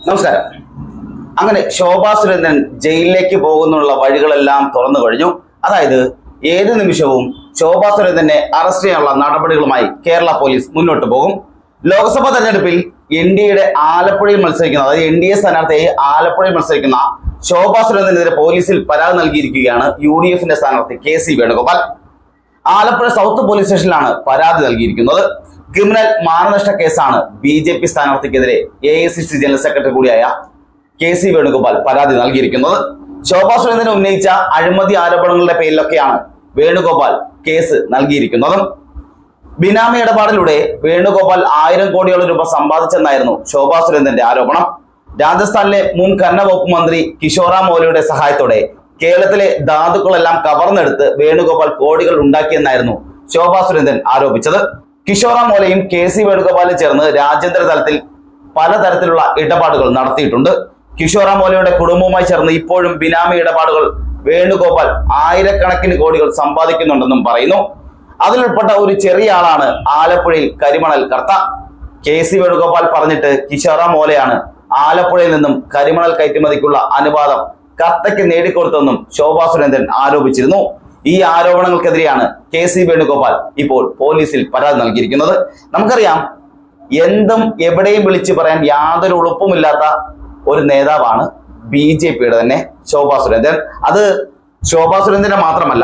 നമസ്കാരം. അങ്ങനെ ശോഭാ സുരേന്ദ്രൻ ജയിലിലേക്ക് പോകുന്നുള്ള വഴികളെല്ലാം തുറന്നു കഴിഞ്ഞു. അതായത് ഏത് നിമിഷവും ശോഭാ സുരേന്ദ്രനെ അറസ്റ്റ് ചെയ്യാനുള്ള നടപടികളുമായി കേരള പോലീസ് മുന്നോട്ട് പോകും. ലോക്സഭാ തെരഞ്ഞെടുപ്പിൽ എൻഡിഎയുടെ ആലപ്പുഴയിൽ മത്സരിക്കുന്ന, അതായത് എൻഡിഎ സ്ഥാനാർത്ഥിയായി ആലപ്പുഴയിൽ മത്സരിക്കുന്ന ശോഭാ സുരേന്ദ്രനെതിരെ പോലീസിൽ പരാതി നൽകിയിരിക്കുകയാണ് യുഡിഎഫിന്റെ സ്ഥാനാർത്ഥി K C. Venugopal. Alappuzha south police സ്റ്റേഷനിലാണ് പരാതി നൽകിയിരിക്കുന്നത്. ക്രിമിനൽ മാനനഷ്ട കേസാണ് ബി.ജെ.പി. സ്ഥാനാർത്ഥിക്കെതിരെ എ.ഐ.സി.സി ജനറൽ സെക്രട്ടറി കൂടിയായ കെ.സി. വേണുഗോപാൽ പരാതി നൽകിയിരിക്കുന്നത്. ശോഭാ സുരേന്ദ്രൻ ഉന്നയിച്ച അഴിമതി ആരോപണങ്ങളുടെ പേരിലൊക്കെയാണ് വേണുഗോപാൽ കേസ് നൽകിയിരിക്കുന്നത്. ബിനാമി ഇടപാടിലൂടെ വേണുഗോപാൽ 1000 കോടിയോളം രൂപ സമ്പാദിച്ചെന്നായിരുന്നു ശോഭാ സുരേന്ദ്രന്റെ ആരോപണം. രാജസ്ഥാനിലെ മുൻ ഖനന വകുപ്പ് മന്ത്രി കിഷോറാം മോലിയുടെ സഹായത്തോടെ കേരളത്തിലെ ധാതുക്കളെല്ലാം കവർന്നെടുത്ത് വേണുഗോപാൽ കോടികൾ ഉണ്ടാക്കിയെന്നായിരുന്നു ശോഭാ സുരേന്ദ്രൻ ആരോപിച്ചത്. കിഷോറാം മോലയും കെ.സി. വേണുഗോപാലും ചേർന്ന് രാജ്യാന്തര തലത്തിൽ പലതരത്തിലുള്ള ഇടപാടുകൾ നടത്തിയിട്ടുണ്ട്. കിഷോറാം മോലയുടെ കുടുംബവുമായി ചേർന്ന് ഇപ്പോഴും ബിനാമി ഇടപാടുകൾ വേണുഗോപാൽ ആയിരക്കണക്കിന് കോടികൾ സമ്പാദിക്കുന്നുണ്ടെന്നും പറയുന്നു. അതിലുൾപ്പെട്ട ഒരു ചെറിയ ആളാണ് ആലപ്പുഴയിൽ കരിമണൽ കർത്ത. കെ.സി. വേണുഗോപാൽ പറഞ്ഞിട്ട് കിഷോറാം മോലയാണ് ആലപ്പുഴയിൽ നിന്നും കരിമണൽ കയറ്റുമതിക്കുള്ള അനുവാദം കർത്തയ്ക്ക് നേടിക്കൊടുത്തെന്നും ശോഭാ സുരേന്ദ്രൻ ആരോപിച്ചിരുന്നു. ഈ ആരോപണങ്ങൾക്കെതിരെയാണ് കെ.സി. വേണുഗോപാൽ ഇപ്പോൾ പോലീസിൽ പരാതി നൽകിയിരിക്കുന്നത്. നമുക്കറിയാം, എന്തും എവിടെയും വിളിച്ചു പറയാൻ യാതൊരു ഉളുപ്പുമില്ലാത്ത ഒരു നേതാവാണ് ബി.ജെ.പിയുടെ തന്നെ ശോഭാ സുരേന്ദ്രൻ. അത് ശോഭാ സുരേന്ദ്രനെ മാത്രമല്ല,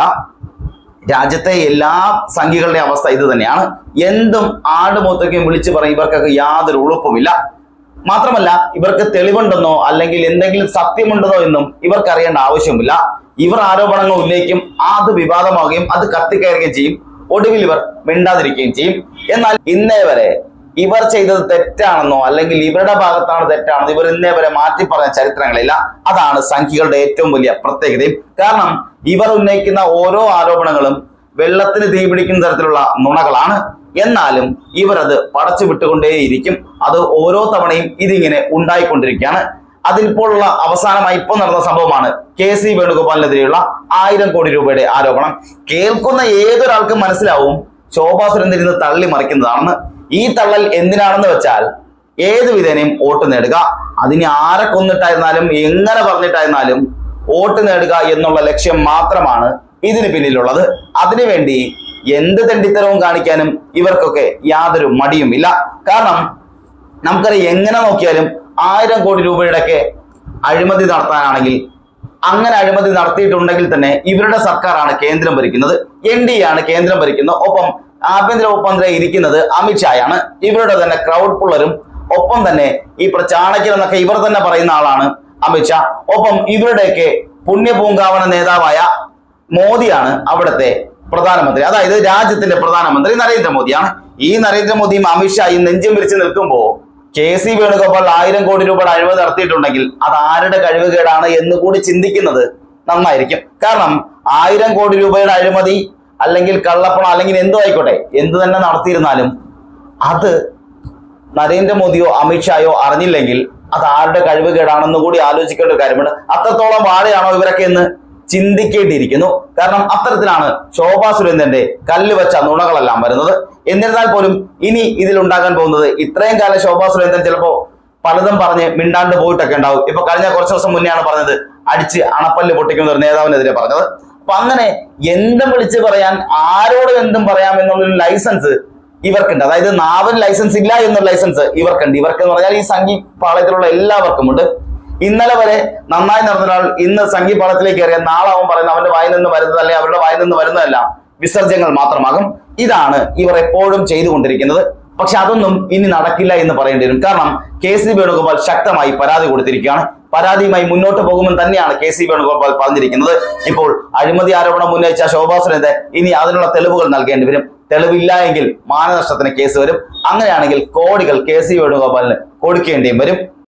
രാജ്യത്തെ എല്ലാ സംഘികളുടെ അവസ്ഥ ഇത് തന്നെയാണ്. എന്തും ആടുമൂത്തയ്ക്കും വിളിച്ചു പറയും. ഇവർക്കൊക്കെ യാതൊരു ഉളുപ്പുമില്ല. മാത്രമല്ല, ഇവർക്ക് തെളിവുണ്ടെന്നോ അല്ലെങ്കിൽ എന്തെങ്കിലും സത്യമുണ്ടെന്നോ എന്നും ഇവർക്ക് അറിയേണ്ട ആവശ്യമില്ല. ഇവർ ആരോപണങ്ങൾ ഉന്നയിക്കും, അത് വിവാദമാവുകയും അത് കത്തിക്കയറുകയും ചെയ്യും. ഒടുവിൽ ഇവർ മിണ്ടാതിരിക്കുകയും ചെയ്യും. എന്നാൽ ഇന്നേ വരെ ഇവർ ചെയ്തത് തെറ്റാണെന്നോ അല്ലെങ്കിൽ ഇവരുടെ ഭാഗത്താണ് തെറ്റാണെന്നോ ഇവർ ഇന്നേ വരെ മാറ്റി പറഞ്ഞ ചരിത്രങ്ങളില്ല. അതാണ് സംഘികളുടെ ഏറ്റവും വലിയ പ്രത്യേകതയും. കാരണം ഇവർ ഉന്നയിക്കുന്ന ഓരോ ആരോപണങ്ങളും വെള്ളത്തിന് തീപിടിക്കുന്ന തരത്തിലുള്ള നുണകളാണ്. എന്നാലും ഇവർ അത് പടച്ചു വിട്ടുകൊണ്ടേയിരിക്കും. അത് ഓരോ തവണയും ഇതിങ്ങനെ ഉണ്ടായിക്കൊണ്ടിരിക്കുകയാണ്. അതിൽപ്പോഴുള്ള അവസാനമായി ഇപ്പോൾ നടന്ന സംഭവമാണ് കെ.സി. വേണുഗോപാലിനെതിരെയുള്ള 1000 കോടി രൂപയുടെ ആരോപണം. കേൾക്കുന്ന ഏതൊരാൾക്കും മനസ്സിലാവും ശോഭാ സുരേന്ദ്രൻ ഇന്ന് തള്ളി മറിക്കുന്നതാണെന്ന്. ഈ തള്ളൽ എന്തിനാണെന്ന് വെച്ചാൽ, ഏത് വിധേനയും വോട്ട് നേടുക, അതിന് ആരെ കൊന്നിട്ടായിരുന്നാലും എങ്ങനെ പറഞ്ഞിട്ടായിരുന്നാലും വോട്ട് നേടുക എന്നുള്ള ലക്ഷ്യം മാത്രമാണ് ഇതിന് പിന്നിലുള്ളത്. അതിനുവേണ്ടി എന്ത് തെണ്ടിത്തരവും കാണിക്കാനും ഇവർക്കൊക്കെ യാതൊരു മടിയുമില്ല. കാരണം നമുക്കറിയാം, എങ്ങനെ നോക്കിയാലും 1000 കോടി രൂപയുടെയൊക്കെ അഴിമതി നടത്താനാണെങ്കിൽ, അങ്ങനെ അഴിമതി നടത്തിയിട്ടുണ്ടെങ്കിൽ തന്നെ ഇവരുടെ സർക്കാരാണ് കേന്ദ്രം ഭരിക്കുന്നത്, എൻ.ഡി.എ ആണ് കേന്ദ്രം ഭരിക്കുന്നത്. ഒപ്പം ആഭ്യന്തര വകുപ്പ് മന്ത്രി ഇരിക്കുന്നത് അമിത്ഷായാണ്. ഇവരുടെ തന്നെ ക്രൗഡ് പുള്ളറും ഒപ്പം തന്നെ ഈ ചാണക്യൻ എന്നൊക്കെ ഇവർ തന്നെ പറയുന്ന ആളാണ് അമിത്ഷാ. ഒപ്പം ഇവരുടെയൊക്കെ പുണ്യപൂങ്കാവന നേതാവായ മോദിയാണ് അവിടുത്തെ പ്രധാനമന്ത്രി. അതായത് രാജ്യത്തിന്റെ പ്രധാനമന്ത്രി നരേന്ദ്രമോദിയാണ്. ഈ നരേന്ദ്രമോദിയും അമിത്ഷായും നെഞ്ചും വിരിച്ച് നിൽക്കുമ്പോൾ കെ.സി. വേണുഗോപാൽ 1000 കോടി രൂപയുടെ അഴിമതി നടത്തിയിട്ടുണ്ടെങ്കിൽ അത് ആരുടെ കഴിവുകേടാണ് എന്ന് കൂടി ചിന്തിക്കുന്നത് നന്നായിരിക്കും. കാരണം 1000 കോടി രൂപയുടെ അഴിമതി അല്ലെങ്കിൽ കള്ളപ്പണം അല്ലെങ്കിൽ എന്തോ ആയിക്കോട്ടെ, എന്ത് തന്നെ നടത്തിയിരുന്നാലും അത് നരേന്ദ്രമോദിയോ അമിത്ഷായോ അറിഞ്ഞില്ലെങ്കിൽ അത് ആരുടെ കഴിവുകേടാണെന്ന് കൂടി ആലോചിക്കേണ്ട ഒരു കാര്യമുണ്ട്. അത്രത്തോളം വാഴയാണോ ഇവരൊക്കെ എന്ന് ചിന്തിക്കേണ്ടിയിരിക്കുന്നു. കാരണം അത്തരത്തിലാണ് ശോഭാ സുരേന്ദ്രന്റെ കല്ലുവച്ച നുണകളെല്ലാം വരുന്നത്. എന്നിരുന്നാൽ പോലും ഇനി ഇതിലുണ്ടാകാൻ പോകുന്നത്, ഇത്രയും കാലം ശോഭാ സുരേന്ദ്രൻ ചിലപ്പോ പലതും പറഞ്ഞ് മിണ്ടാണ്ട് പോയിട്ടൊക്കെ ഉണ്ടാവും. ഇപ്പൊ കഴിഞ്ഞ കുറച്ച് ദിവസം മുന്നെയാണ് പറഞ്ഞത് അടിച്ച് അണപ്പല്ല് പൊട്ടിക്കുന്ന ഒരു നേതാവിനെതിരെ പറഞ്ഞത്. അപ്പൊ അങ്ങനെ എന്തും വിളിച്ച് പറയാൻ, ആരോടും എന്തും പറയാം എന്നുള്ളൊരു ലൈസൻസ് ഇവർക്കുണ്ട്. അതായത് നാവിന് ലൈസൻസ് ഇല്ല എന്നൊരു ലൈസൻസ് ഇവർക്കുണ്ട്. ഇവർക്ക് എന്ന് പറഞ്ഞാൽ ഈ സംഘി പാളയത്തിലുള്ള എല്ലാവർക്കും ഉണ്ട്. ഇന്നലെ വരെ നന്നായി നടന്ന ഒരാൾ ഇന്ന് സംഘി പാളയത്തിലേക്ക് കയറിയാൽ നാളെ അവൻ പറയുന്നത് അവന്റെ വായിൽ നിന്ന് വരുന്നത് അല്ലെങ്കിൽ അവരുടെ വായിൽ നിന്ന് വരുന്നതെല്ലാം വിസർജ്യങ്ങൾ മാത്രമാകും. ഇതാണ് ഇവർ എപ്പോഴും ചെയ്തുകൊണ്ടിരിക്കുന്നത്. പക്ഷെ അതൊന്നും ഇനി നടക്കില്ല എന്ന് പറയേണ്ടി വരും. കാരണം കെ.സി. വേണുഗോപാൽ ശക്തമായി പരാതി കൊടുത്തിരിക്കുകയാണ്. പരാതിയുമായി മുന്നോട്ട് പോകുമെന്ന് തന്നെയാണ് കെ.സി. വേണുഗോപാൽ പറഞ്ഞിരിക്കുന്നത്. ഇപ്പോൾ അഴിമതി ആരോപണം ഉന്നയിച്ച ശോഭാ സുരേന്ദ്രൻ ഇനി അതിനുള്ള തെളിവുകൾ നൽകേണ്ടി വരും. തെളിവില്ല എങ്കിൽ മാനനഷ്ടത്തിന് കേസ് വരും. അങ്ങനെയാണെങ്കിൽ കോടികൾ കെ.സി. വേണുഗോപാലിന് കൊടുക്കേണ്ടിയും വരും.